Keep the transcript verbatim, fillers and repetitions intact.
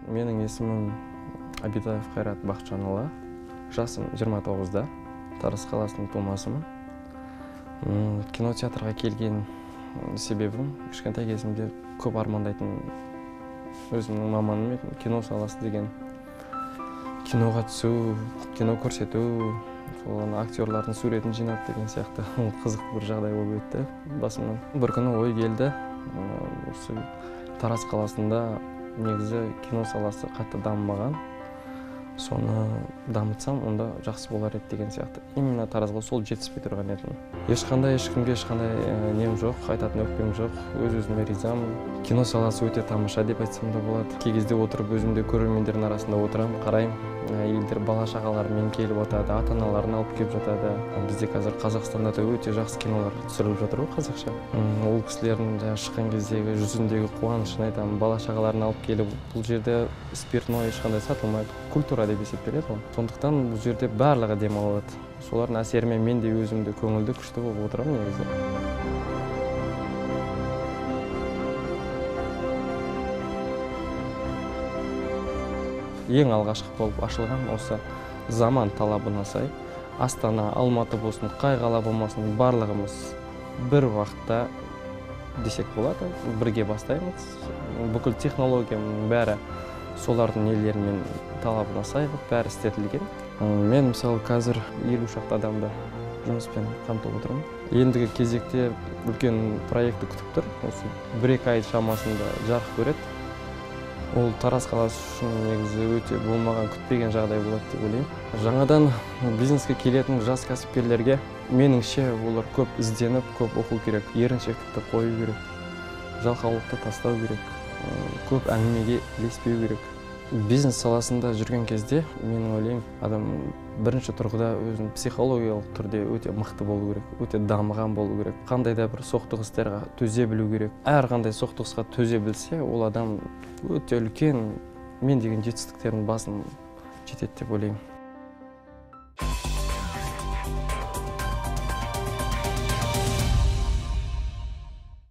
Менің есімім Абитаев Қайрат Бақытжанұлы. Жасым жиырма тоғызда, Тараз қаласының тумасымын. Кинотеатрға келген себебім кішкентай кезімде көп армандайтын өзімнің маманым еді. Кино саласы деген киноға түсу, кино көрсету, актерлардың суретін жинап деген сияқты қызық бір жағдай болып өтті басымнан. Бір күні ой келді, осы Тараз қаласында негізі кино саласы қатты дамымаған. Соны дамытсам, онда жақсы болар еді деген сияқты. Именно Таразға сол жетіспей тұрған едім. Ешқандай ешкімге ешқандай нем жоқ, айтатын өкпем жоқ. Өз-өзіме ризамын. Кино саласы өте тамаша деп айтсам да болады. Кей кезде отырып өзімде көрермендердің арасында отырамын, қараймын. Елдер бала-шағаларымен келіп жатады, ата-аналарын алып келіп жатады. Бізде қазір Қазақстанда да өте жақсы кинолар түсіріліп жатыр ғой, қазақша. Ол кісілердің шыққан кездегі жүзіндегі қуанышын айтамын. Бала-шағаларын алып келіп, бұл жерде спиртной ешқандай сатылмайды. Культура деп есептеледі ғой. Сондықтан бұл жерде барлығы демалады. Солардың әсерімен мен де өзімді көңілді күшті болып отырамын негізі. Ең алғашқы болып ашылған осы заман талабына сай, Астана, Алматы болсын, қай қала болмасын, барлығымыз бір уақытта десек болады, бірге бастаймыз. Бүкіл технологияның бәрі солардың нелерімен талабына сай, бәрі істетілген. Мен мысалы қазір елу шақты адамды жұмыспен қамтып отырмын. Ендігі кезекте үлкен проекті күтіп тұр. Осы бір-екі ай шамасында жарық көреді. Ол Тараз қаласы үшін негізі өте болмаған, күтпеген жағдай болады деп ойлаймын. Жаңадан бизнеске келетін жас кәсіпкерлерге меніңше олар көп ізденіп, көп оқу керек, еріншектікті қою керек, жалқаулықты тастау керек, көп әңгімеге ілеспеу керек. Бизнес саласында жүрген кезде менің ойлаймын, адам бірінші тұрғыда өзінің психологиялық түрде өте мықты болу керек, өте дамыған болу керек. Қандай да бір соқтығыстарға төзе білу керек. Әр қандай соқтығысқа төзе білсе, ол адам өте үлкен мен деген жетістіктердің басын жетеді деп ойлаймын.